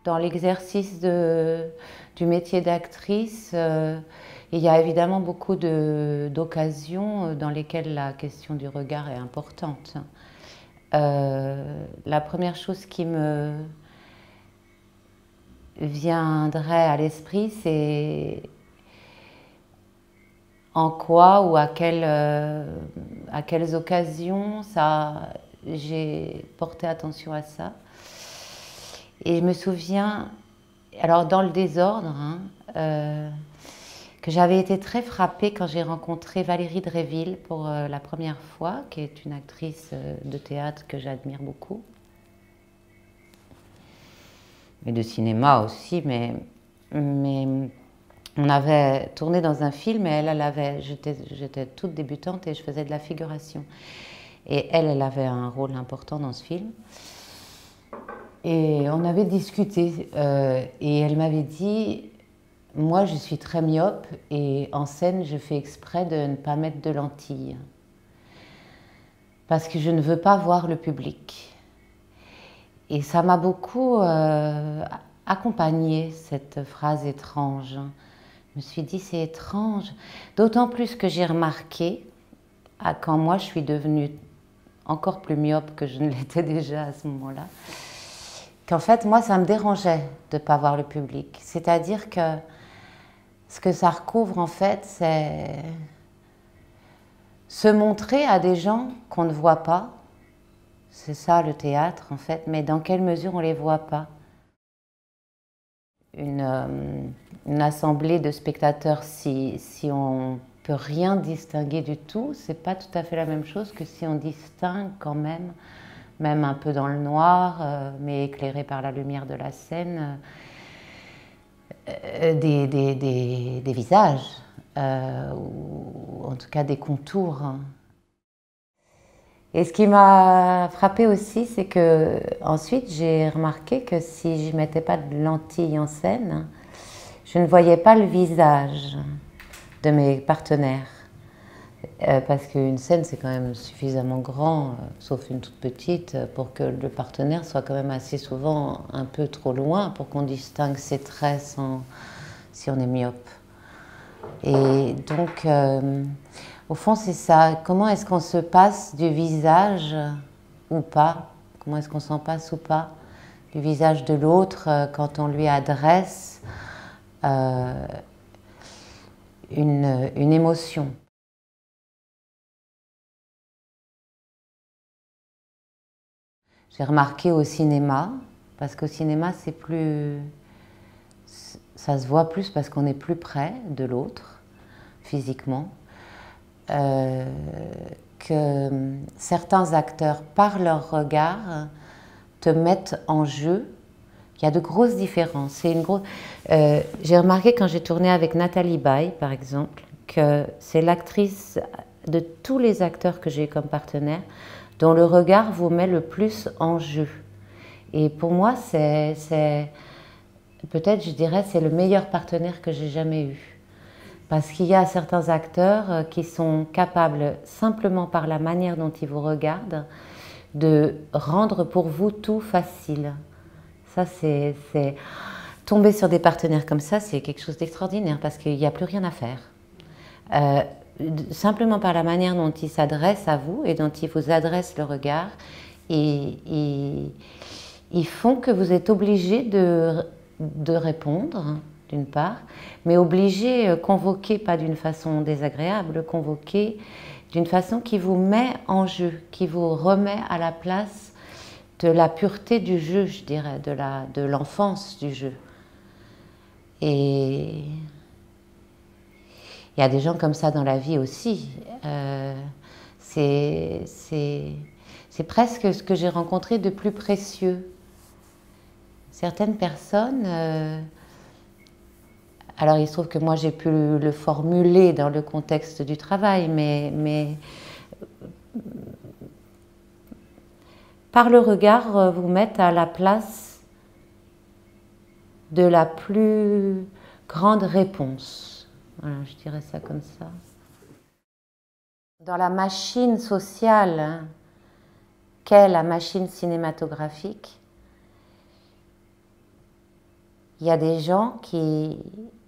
dans l'exercice du métier d'actrice, il y a évidemment beaucoup d'occasions dans lesquelles la question du regard est importante. La première chose qui me viendrait à l'esprit, c'est en quoi ou à quelles occasions j'ai porté attention à ça. Et je me souviens, alors dans le désordre, que j'avais été très frappée quand j'ai rencontré Valérie Dréville pour la première fois, qui est une actrice de théâtre que j'admire beaucoup. Et de cinéma aussi, mais on avait tourné dans un film et j'étais toute débutante et je faisais de la figuration. Et elle avait un rôle important dans ce film. Et on avait discuté et elle m'avait dit, moi je suis très myope et en scène je fais exprès de ne pas mettre de lentilles parce que je ne veux pas voir le public. Et ça m'a beaucoup accompagnée, cette phrase étrange. Je me suis dit, c'est étrange, d'autant plus que j'ai remarqué, quand moi je suis devenue encore plus myope que je ne l'étais déjà à ce moment-là, qu'en fait, moi, ça me dérangeait de ne pas voir le public. C'est-à-dire que ce que ça recouvre, en fait, c'est se montrer à des gens qu'on ne voit pas. C'est ça, le théâtre, en fait, mais dans quelle mesure on ne les voit pas. Une assemblée de spectateurs, si on peut rien distinguer du tout, c'est pas tout à fait la même chose que si on distingue quand même un peu dans le noir, mais éclairé par la lumière de la scène, des visages, ou en tout cas des contours. Et ce qui m'a frappée aussi, c'est que ensuite j'ai remarqué que si je ne mettais pas de lentilles en scène, je ne voyais pas le visage de mes partenaires. Parce qu'une scène, c'est quand même suffisamment grand, sauf une toute petite, pour que le partenaire soit quand même assez souvent un peu trop loin pour qu'on distingue ses traits si on est myope. Et donc, au fond, c'est ça. Comment est-ce qu'on se passe du visage ou pas? Comment est-ce qu'on s'en passe ou pas du visage de l'autre quand on lui adresse une émotion? J'ai remarqué au cinéma, parce qu'au cinéma, ça se voit plus parce qu'on est plus près de l'autre, physiquement, que certains acteurs, par leur regard, te mettent en jeu. Il y a de grosses différences. J'ai remarqué quand j'ai tourné avec Nathalie Baye, par exemple, que c'est l'actrice de tous les acteurs que j'ai eu comme partenaire dont le regard vous met le plus en jeu. Et pour moi, peut-être, je dirais, c'est le meilleur partenaire que j'ai jamais eu. Parce qu'il y a certains acteurs qui sont capables, simplement par la manière dont ils vous regardent, de rendre pour vous tout facile. Ça, tomber sur des partenaires comme ça, c'est quelque chose d'extraordinaire parce qu'il n'y a plus rien à faire. Simplement par la manière dont ils s'adressent à vous et dont ils vous adressent le regard, ils font que vous êtes obligé de répondre, d'une part, mais obligé, convoqué pas d'une façon désagréable, convoqué d'une façon qui vous met en jeu, qui vous remet à la place de la pureté du jeu, je dirais, de l'enfance du jeu. Et il y a des gens comme ça dans la vie aussi. C'est presque ce que j'ai rencontré de plus précieux. Certaines personnes, alors il se trouve que moi j'ai pu le formuler dans le contexte du travail, mais par le regard vous mettre à la place de la plus grande réponse. Voilà, je dirais ça comme ça. Dans la machine sociale qu'est la machine cinématographique, il y a des gens qui,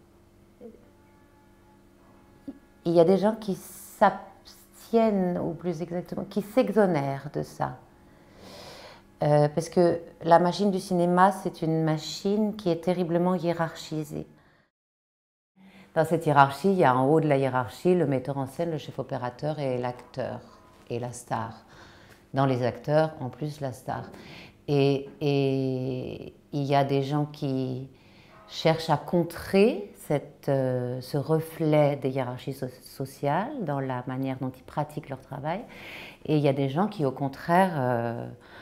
s'abstiennent, ou plus exactement, qui s'exonèrent de ça. Parce que la machine du cinéma, c'est une machine qui est terriblement hiérarchisée. Dans cette hiérarchie, il y a en haut de la hiérarchie le metteur en scène, le chef opérateur et l'acteur et la star. Dans les acteurs, en plus la star. Et il y a des gens qui cherchent à contrer ce reflet des hiérarchies sociales dans la manière dont ils pratiquent leur travail. Et il y a des gens qui, au contraire,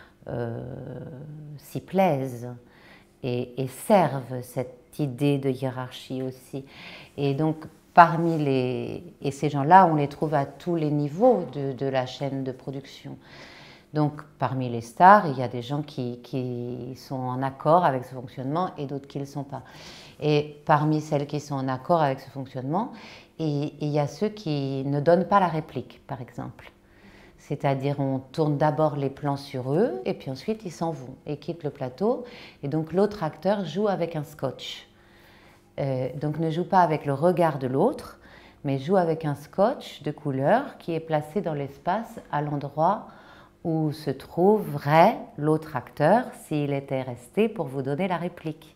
s'y plaisent et servent cette idée de hiérarchie aussi. Et donc, et ces gens-là, on les trouve à tous les niveaux de la chaîne de production. Donc, parmi les stars, il y a des gens qui sont en accord avec ce fonctionnement et d'autres qui ne le sont pas. Et parmi celles qui sont en accord avec ce fonctionnement, il y a ceux qui ne donnent pas la réplique, par exemple. C'est-à-dire, on tourne d'abord les plans sur eux, et puis ensuite, ils s'en vont et quittent le plateau. Et donc, l'autre acteur joue avec un scotch. Donc, ne joue pas avec le regard de l'autre, mais joue avec un scotch de couleur qui est placé dans l'espace à l'endroit où se trouverait l'autre acteur s'il était resté pour vous donner la réplique.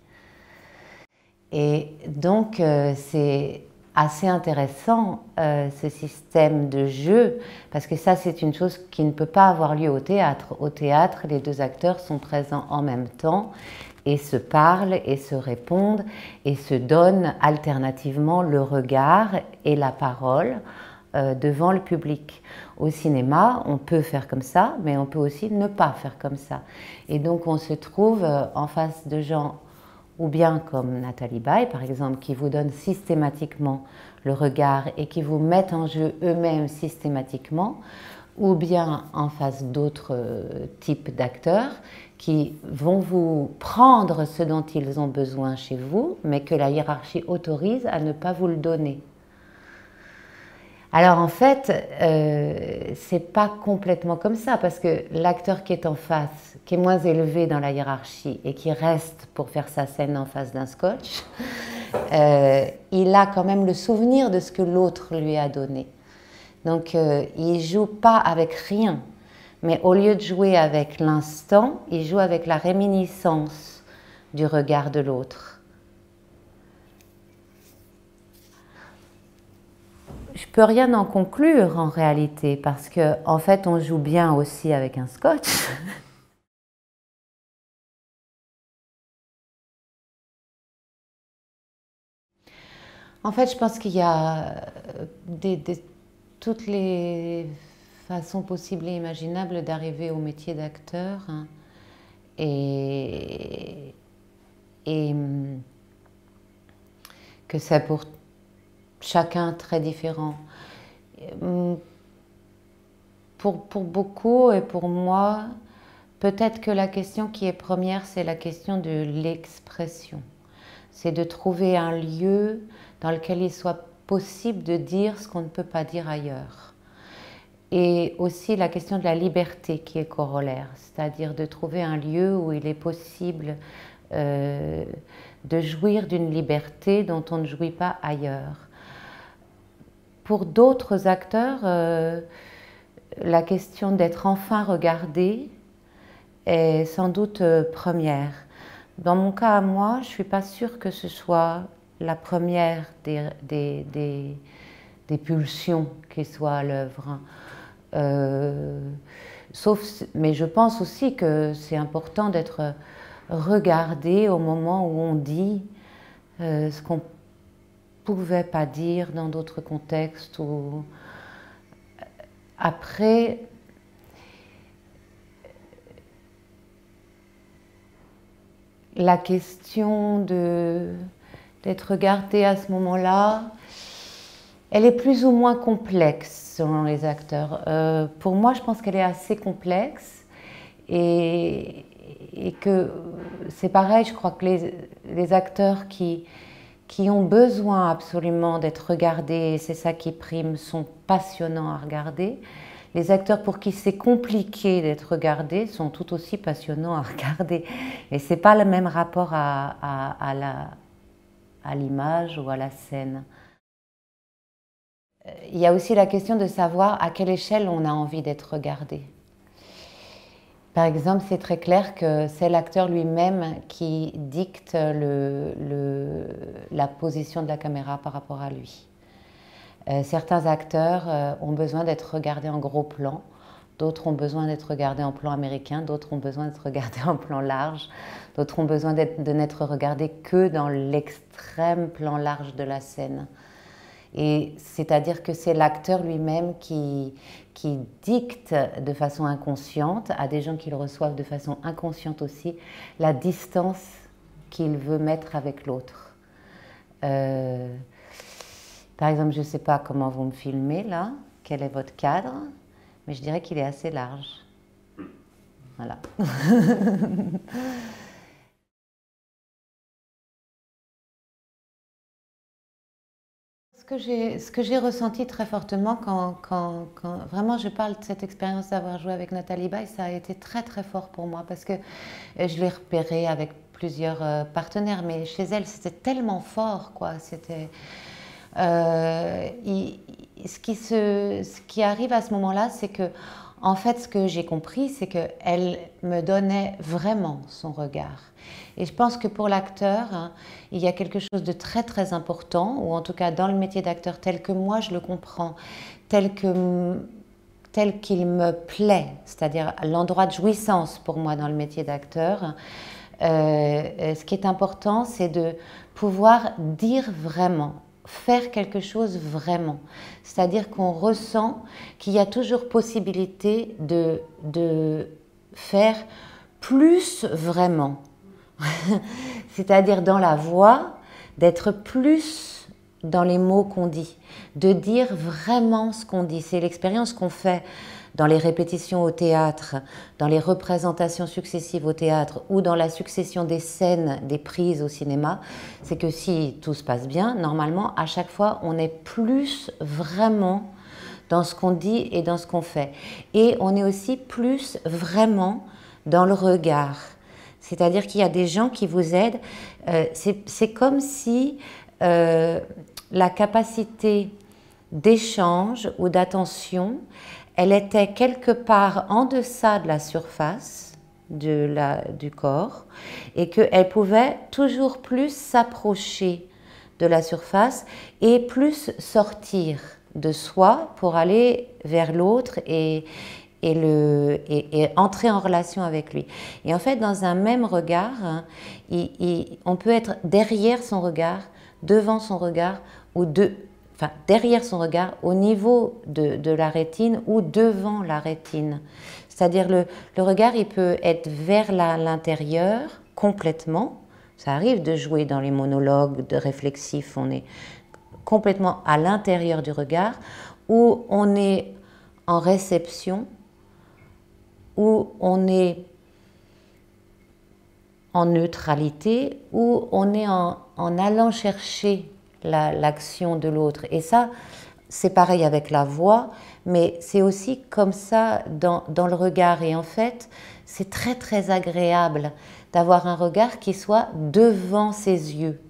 Et donc, c'est assez intéressant ce système de jeu, parce que ça, c'est une chose qui ne peut pas avoir lieu au théâtre. Au théâtre, les deux acteurs sont présents en même temps et se parlent et se répondent et se donnent alternativement le regard et la parole devant le public. Au cinéma, on peut faire comme ça, mais on peut aussi ne pas faire comme ça. Et donc, on se trouve en face de gens, ou bien comme Nathalie Baye, par exemple, qui vous donnent systématiquement le regard et qui vous mettent en jeu eux-mêmes systématiquement, ou bien en face d'autres types d'acteurs qui vont vous prendre ce dont ils ont besoin chez vous, mais que la hiérarchie autorise à ne pas vous le donner. Alors en fait, c'est pas complètement comme ça, parce que l'acteur qui est en face, qui est moins élevé dans la hiérarchie et qui reste pour faire sa scène en face d'un scotch, il a quand même le souvenir de ce que l'autre lui a donné. Donc il joue pas avec rien, mais au lieu de jouer avec l'instant, il joue avec la réminiscence du regard de l'autre. Je peux rien en conclure en réalité, parce que en fait on joue bien aussi avec un scotch. En fait, je pense qu'il y a toutes les façons possibles et imaginables d'arriver au métier d'acteur, hein, et que c'est pour chacun très différent. Pour beaucoup et pour moi, peut-être que la question qui est première, c'est la question de l'expression. C'est de trouver un lieu dans lequel il soit possible de dire ce qu'on ne peut pas dire ailleurs. Et aussi la question de la liberté qui est corollaire, c'est-à-dire de trouver un lieu où il est possible de jouir d'une liberté dont on ne jouit pas ailleurs. Pour d'autres acteurs, la question d'être enfin regardé est sans doute première. Dans mon cas à moi, je ne suis pas sûre que ce soit la première des pulsions qui soit à l'œuvre. Mais je pense aussi que c'est important d'être regardé au moment où on dit ce qu'on ne pouvait pas dire dans d'autres contextes. Après, la question d'être regardé à ce moment-là, elle est plus ou moins complexe selon les acteurs. Pour moi, je pense qu'elle est assez complexe et que c'est pareil, je crois que les acteurs qui ont besoin absolument d'être regardés, et c'est ça qui prime, sont passionnants à regarder. les acteurs pour qui c'est compliqué d'être regardés sont tout aussi passionnants à regarder. Et c'est pas le même rapport à l'image ou à la scène. Il y a aussi la question de savoir à quelle échelle on a envie d'être regardé. Par exemple, c'est très clair que c'est l'acteur lui-même qui dicte la position de la caméra par rapport à lui. Certains acteurs ont besoin d'être regardés en gros plan, d'autres ont besoin d'être regardés en plan américain, d'autres ont besoin d'être regardés en plan large, d'autres ont besoin de n'être regardés que dans l'extrême plan large de la scène. Et c'est-à-dire que c'est l'acteur lui-même qui dicte de façon inconsciente, à des gens qui le reçoivent de façon inconsciente aussi, la distance qu'il veut mettre avec l'autre. Par exemple, je ne sais pas comment vous me filmez là, quel est votre cadre, mais je dirais qu'il est assez large. Voilà. Ce que j'ai ressenti très fortement quand vraiment je parle de cette expérience d'avoir joué avec Nathalie Baye, ça a été très très fort pour moi parce que je l'ai repérée avec plusieurs partenaires, mais chez elle c'était tellement fort, quoi. C'était ce qui arrive à ce moment-là, c'est que en fait, ce que j'ai compris, c'est qu'elle me donnait vraiment son regard. Et je pense que pour l'acteur, hein, il y a quelque chose de très très important, ou en tout cas dans le métier d'acteur tel que moi je le comprends, tel qu'il me plaît, c'est-à-dire l'endroit de jouissance pour moi dans le métier d'acteur. Ce qui est important, c'est de pouvoir dire vraiment, faire quelque chose vraiment. C'est-à-dire qu'on ressent qu'il y a toujours possibilité de faire plus vraiment. C'est-à-dire dans la voix, d'être plus dans les mots qu'on dit, de dire vraiment ce qu'on dit. C'est l'expérience qu'on fait dans les répétitions au théâtre, dans les représentations successives au théâtre ou dans la succession des scènes, des prises au cinéma, c'est que si tout se passe bien, normalement, à chaque fois, on est plus vraiment dans ce qu'on dit et dans ce qu'on fait. Et on est aussi plus vraiment dans le regard. C'est-à-dire qu'il y a des gens qui vous aident. C'est comme si la capacité d'échange ou d'attention, elle était quelque part en deçà de la surface du corps et qu'elle pouvait toujours plus s'approcher de la surface et plus sortir de soi pour aller vers l'autre et entrer en relation avec lui. Et en fait, dans un même regard, hein, on peut être derrière son regard, devant son regard, ou derrière son regard, au niveau de la rétine ou devant la rétine. C'est-à-dire le regard, il peut être vers l'intérieur complètement. Ça arrive de jouer dans les monologues de réflexifs, on est complètement à l'intérieur du regard, ou on est en réception, où on est en neutralité, où on est en allant chercher l'action de l'autre. Et ça, c'est pareil avec la voix, mais c'est aussi comme ça dans le regard. Et en fait, c'est très très agréable d'avoir un regard qui soit devant ses yeux.